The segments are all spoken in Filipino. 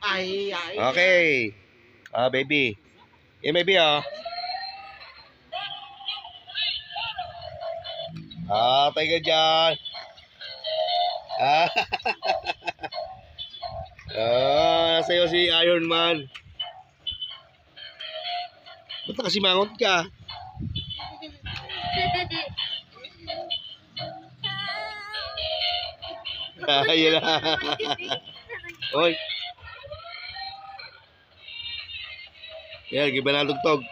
Ay, ay. Okay. Baby. Baby, oh. Tayo ka dyan. Nasa'yo si Iron Man. Ba't nakasimangot ka? Ayun na. Oy. Yan, giba na tugtog.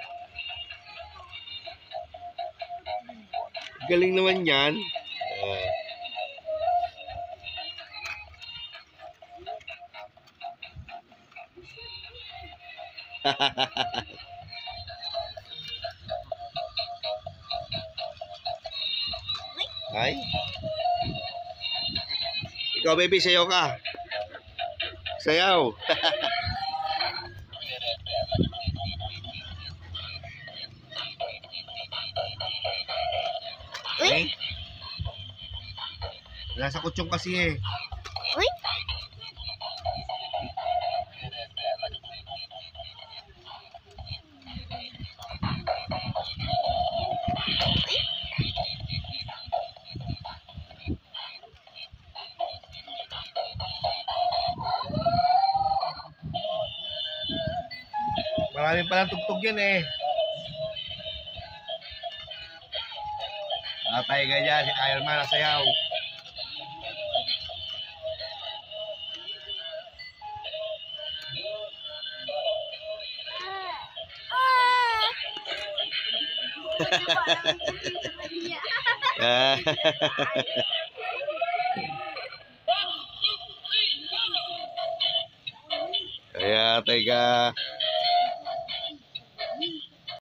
Galing naman yan. Ay. Ikaw, baby, sayaw ka. Sayaw. Uy. Nasa kutsong kasi eh. Uy. Maraming palang tugtog yan eh. Tayo ka dyan, si Iron Man nasayaw. Kaya, teka.